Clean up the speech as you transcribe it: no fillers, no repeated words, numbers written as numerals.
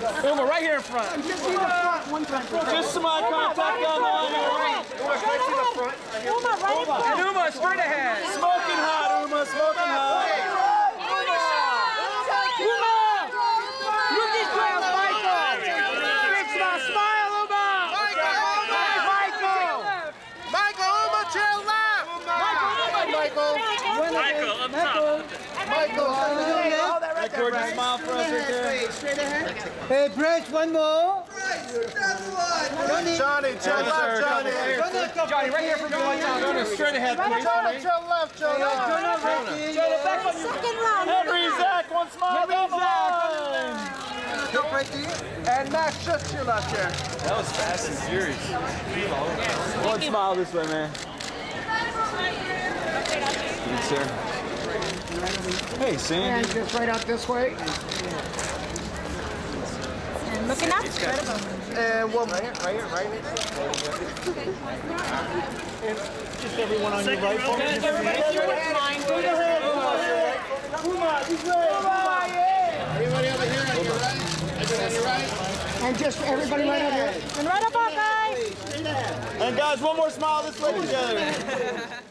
Uma, right here in front. Just in the front, one time. Just some eye contact down the line. Uma, right to the front. Uma, right in front. And Uma, straight ahead. Smoking hot, Uma, smoking hot. Look at you, Michael. Big smile, smile, Uma. Michael, Uma, to your left. Michael. Michael, up top. Michael. That gorgeous smile for us right there. Straight ahead. Hey, Brett, one more. Johnny, to your left, Johnny. Johnny, right here for me one time. Jonah, straight ahead, please. Johnny, to your left, Johnny. Jonah, back up. Second round. Henry, Zach, one smile down the line. Jump right there. And Max, just to your left here. That was fast and furious. One smile this way, man. Good, sir. Hey, Sandy. And just right out this way. And looking up. And one right here, right here. Just everyone on your Second right. row. Focus. Everybody on your right. Straight ahead. Uma, this way. Everybody over here on your right. On your right. And just everybody right over here. And right above, guys. And guys, one more smile this way together.